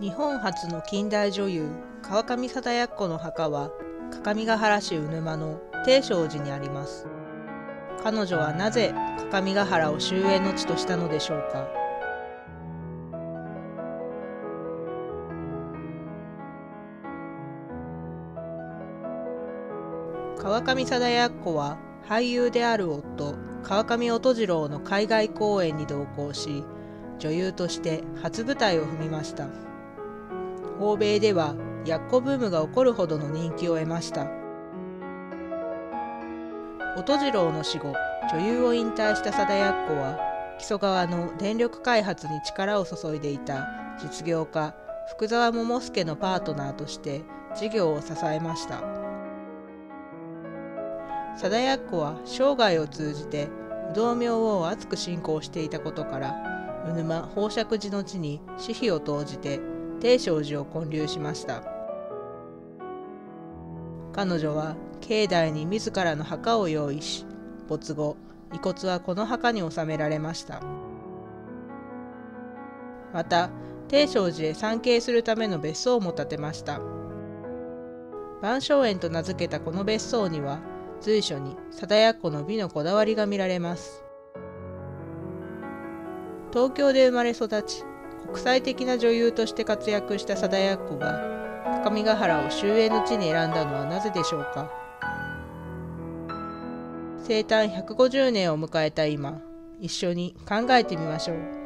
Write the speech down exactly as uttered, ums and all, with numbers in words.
日本初の近代女優川上貞奴の墓は各務原市鵜沼の定勝寺にあります。彼女はなぜ各務原を終焉の地としたのでしょうか。川上貞奴は俳優である夫川上音次郎の海外公演に同行し、女優として初舞台を踏みました。欧米では奴ブームが起こるほどの人気を得ました。音次郎の死後、女優を引退した貞奴は木曽川の電力開発に力を注いでいた実業家福沢桃介のパートナーとして事業を支えました。貞奴は生涯を通じて不動明王を熱く信仰していたことから、鵜沼宝釈寺の地に私費を投じて定勝寺を建立しました。彼女は境内に自らの墓を用意し、没後遺骨はこの墓に納められました。また定勝寺へ参詣するための別荘も建てました。万松園と名付けたこの別荘には随所に貞奴の美のこだわりが見られます。東京で生まれ育ち、国際的な女優として活躍した貞奴が各務原を終焉の地に選んだのはなぜでしょうか。生誕ひゃくごじゅうねんを迎えた今、一緒に考えてみましょう。